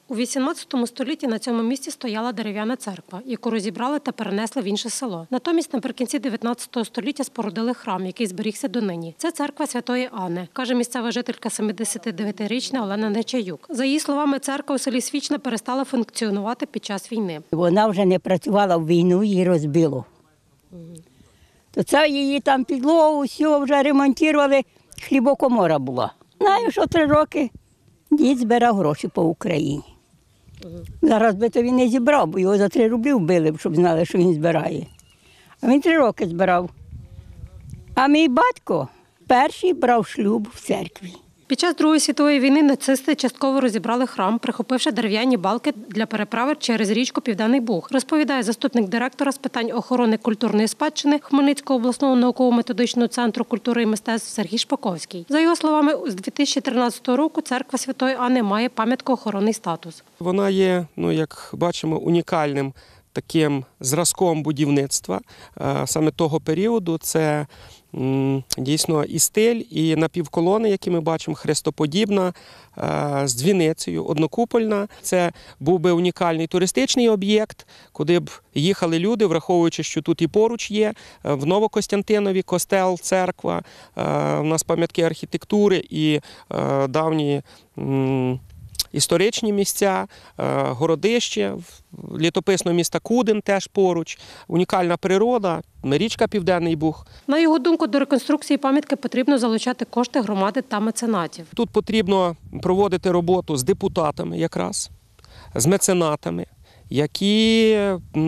У 18 столітті на цьому місці стояла дерев'яна церква, яку розібрали та перенесли в інше село. Натомість наприкінці 19 століття спорудили храм, який зберігся донині. Це церква Святої Анни, каже місцева жителька 79-річна Олена Нечаюк. За її словами, церква у селі Свічна перестала функціонувати під час війни. Вона вже не працювала в війну, її розбило. То це її там підлогу, все вже ремонтували, хлібокомора була. Знаю, що 3 роки дід збирав гроші по Україні. Зараз би то він не зібрав, бо його за 3 рублі вбили, щоб знали, що він збирає. А він 3 роки збирав. А мій батько перший брав шлюб в церкві. Під час Другої світової війни нацисти частково розібрали храм, прихопивши дерев'яні балки для переправи через річку Південний Буг, розповідає заступник директора з питань охорони культурної спадщини Хмельницького обласного науково-методичного центру культури і мистецтв Сергій Шпаковський. За його словами, з 2013 року церква Святої Анни має пам'яткоохоронний статус. Вона є, як бачимо, унікальним таким зразком будівництва саме того періоду. Це дійсно і стиль, і напівколони, які ми бачимо, хрестоподібна, з дзвіницею, однокупольна. Це був би унікальний туристичний об'єкт, куди б їхали люди, враховуючи, що тут і поруч є, в Новокостянтинові костел, церква, у нас пам'ятки архітектури і давні історичні місця, городище, літописного міста Кудин теж поруч, унікальна природа, річка Південний Буг. На його думку, до реконструкції пам'ятки потрібно залучати кошти громади та меценатів. Тут потрібно проводити роботу з депутатами якраз, з меценатами, які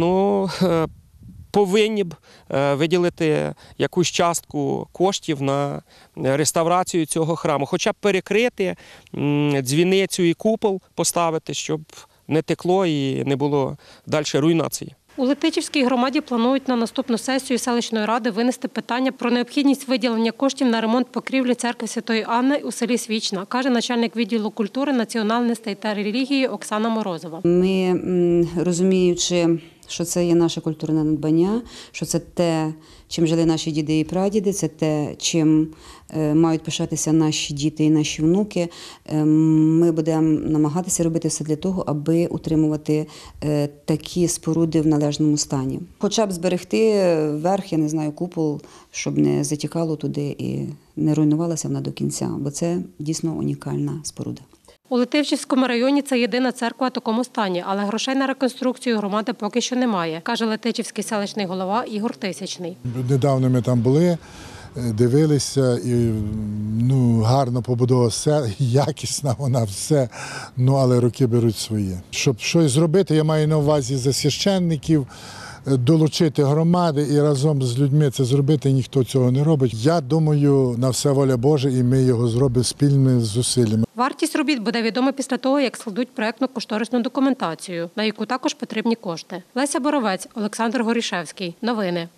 повинні б виділити якусь частку коштів на реставрацію цього храму. Хоча б перекрити дзвіницю і купол, поставити, щоб не текло і не було далі руйнації. У Летичівській громаді планують на наступну сесію селищної ради винести питання про необхідність виділення коштів на ремонт покрівлі церкви Святої Анни у селі Свічна, каже начальник відділу культури, національностей та релігії Оксана Морозова. Ми, розуміючи, що це є наше культурне надбання, що це те, чим жили наші діди і прадіди, це те, чим мають пишатися наші діти і наші внуки. Ми будемо намагатися робити все для того, аби утримувати такі споруди в належному стані. Хоча б зберегти верх, я не знаю, купол, щоб не затікало туди і не руйнувалася вона до кінця, бо це дійсно унікальна споруда. У Летичівському районі це єдина церква у такому стані, але грошей на реконструкцію громади поки що немає, каже Летичівський селищний голова Ігор Тисячний. Недавно ми там були, дивилися, і гарно побудова, все, якісна вона, все, але роки беруть своє. Щоб щось зробити, я маю на увазі за священників, долучити громади і разом з людьми це зробити, ніхто цього не робить. Я думаю, на все воля Божа, і ми його зробимо спільними зусиллями. Вартість робіт буде відома після того, як складуть проєктно-кошторисну документацію, на яку також потрібні кошти. Леся Боровець, Олександр Горішевський. Новини.